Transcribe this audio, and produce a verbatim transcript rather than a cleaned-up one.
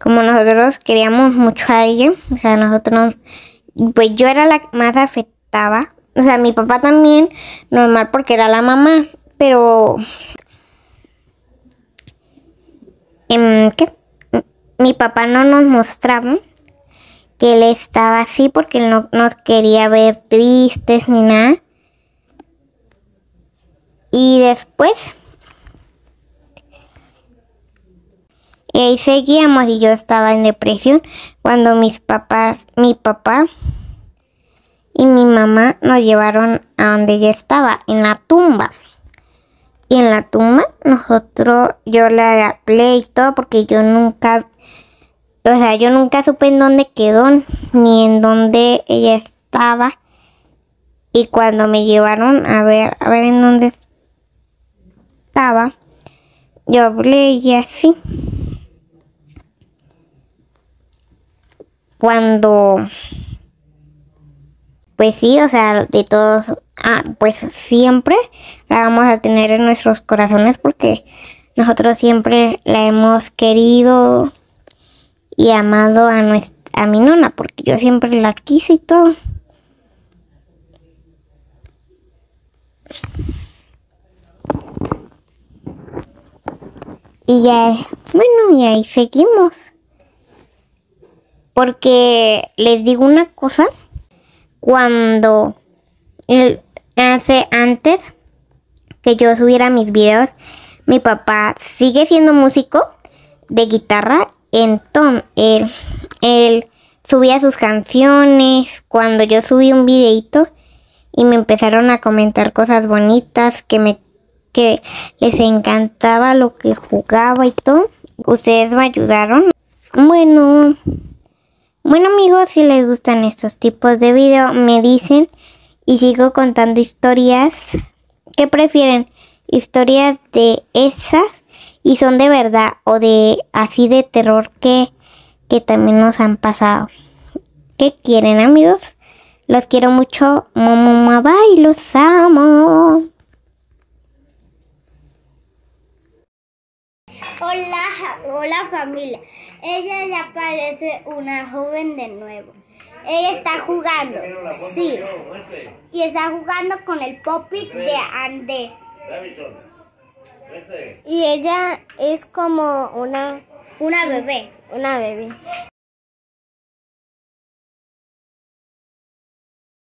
como nosotros queríamos mucho a ella, o sea, nosotros, pues yo era la que más afectaba. O sea, mi papá también, normal porque era la mamá, pero... ¿En qué? Mi papá no nos mostraba que él estaba así porque él no nos quería ver tristes ni nada. Y después... Y ahí seguíamos y yo estaba en depresión cuando mis papás, mi papá y mi mamá nos llevaron a donde ella estaba, en la tumba. Y en la tumba nosotros, yo le hablé y todo porque yo nunca, o sea, yo nunca supe en dónde quedó ni en dónde ella estaba. Y cuando me llevaron a ver, a ver en dónde estaba, yo hablé y así. Cuando, pues sí, o sea, de todos, ah, pues siempre la vamos a tener en nuestros corazones porque nosotros siempre la hemos querido y amado a, nuestra, a mi nona, porque yo siempre la quise y todo. Y ya, bueno, y ahí seguimos. Porque les digo una cosa, cuando el, hace antes que yo subiera mis videos, mi papá sigue siendo músico de guitarra, entonces él, él subía sus canciones. Cuando yo subí un videito y me empezaron a comentar cosas bonitas, que me que les encantaba lo que jugaba y todo, ustedes me ayudaron. Bueno... Bueno amigos, si les gustan estos tipos de video, me dicen y sigo contando historias. ¿Qué prefieren? ¿Historias de esas y son de verdad o de así de terror que, que también nos han pasado? ¿Qué quieren amigos? Los quiero mucho. Mamá, bye, los amo. Hola, hola familia. Ella ya parece una joven de nuevo. Ella está jugando, sí. Y está jugando con el Poppy de Andrés. Y ella es como una, una bebé. Una bebé.